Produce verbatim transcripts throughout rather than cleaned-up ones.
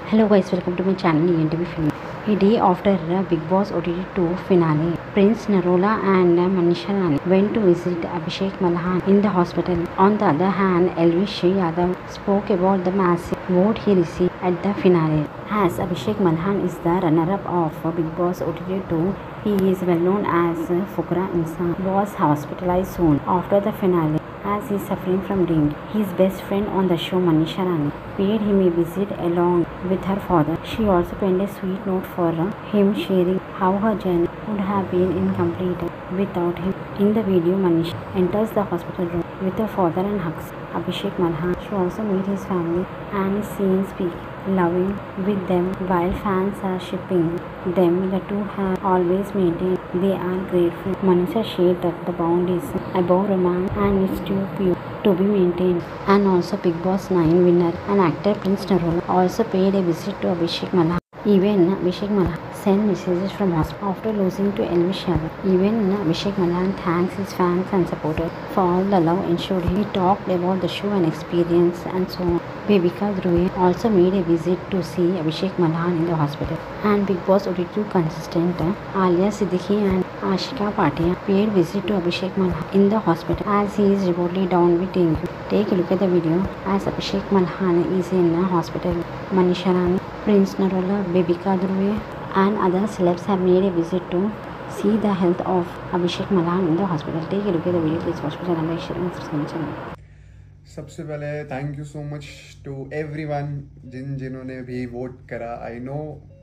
Hello guys, welcome to my channel E N T V Film. A day after uh, Bigg Boss O T T two finale, Prince Narola and uh, Manisha Rani went to visit Abhishek Malhan in the hospital. On the other hand, Elvish Yadav spoke about the massive vote he received at the finale. As Abhishek Malhan is the runner-up of uh, Bigg Boss O T T two, he is well known as uh, Fukra Insan, was hospitalized soon after the finale as he is suffering from dengue. His best friend on the show, Manisha Rani, paid him a visit along with her father. She also penned a sweet note for him, sharing how her journey would have been incomplete without him. In the video, Manisha enters the hospital room with her father and hugs Abhishek Malhan. She also meets his family and is seen speaking loving with them. While fans are shipping them, the two have always maintained they are grateful. Manisha shared that the bond is above romance and is too pure to be maintained. And also Bigg Boss nine winner and actor Prince Narola also paid a visit to Abhishek Malhan. Even Abhishek Malhan sent messages from hospital after losing to Elvish Yadav. Even Abhishek Malhan thanks his fans and supporters for all the love ensured. He talked about the show and experience and so on. Bebika Dhruve also made a visit to see Abhishek Malhan in the hospital. And Bigg Boss O T T two contestant Alia Siddiqui and Ashika Patia paid visit to Abhishek Malhan in the hospital as he is reportedly down with dengue. Take a look at the video as Abhishek Malhan is in the hospital. Manisha Rani, Prince Narola, Bebika Dhruve and other celebs have made a visit to see the health of Abhishek Malhan in the hospital. Take a look at the video. Please watch my channel, like, share and subscribe my channel. सबसे पहले thank you so much to everyone जिन जिन्होंने भी vote करा. I no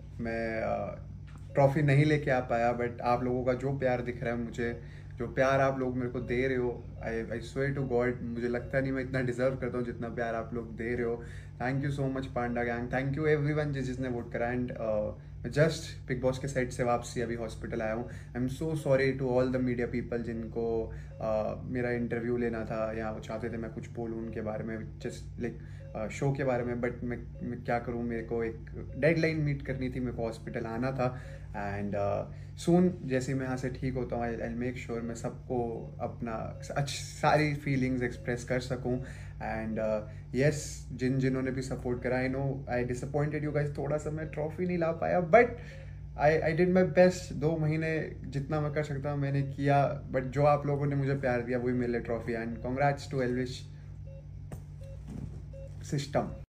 मैं trophy नहीं लेके आ पाया, बट आप लोगों का जो प्यार दिख रहा है मुझे, जो प्यार आप लोग मेरे को दे रहे हो, I I swear to God, मुझे लगता नहीं मैं इतना डिजर्व करता हूँ जितना प्यार आप लोग दे रहे हो. Thank you so much panda gang, thank you everyone जिस जिसने वोट करा. एंड जस्ट बिग बॉस के सेट से वापसी अभी हॉस्पिटल आया हूँ. I am so sorry to all the media people जिनको uh, मेरा इंटरव्यू लेना था या वो चाहते थे मैं कुछ बोलूँ उनके बारे में, जस्ट लाइक शो के बारे में, बट मैं, मैं क्या करूँ, मेरे को एक डेडलाइन मीट करनी थी, मेरे को हॉस्पिटल आना था. एंड सून uh, जैसे मैं यहाँ से ठीक होता हूँ, आई मेक श्योर मैं सबको अपना अच्छी सारी फीलिंग्स एक्सप्रेस कर सकूँ. एंड यस, जिन जिन्होंने भी सपोर्ट करा, I know I disappointed you guys, थोड़ा सा मैं ट्रॉफी नहीं ला पाया, but I I did my best. दो महीने जितना मैं कर सकता हूँ मैंने किया, बट जो आप लोगों ने मुझे प्यार दिया वही मिले trophy. And congrats to Elvish system.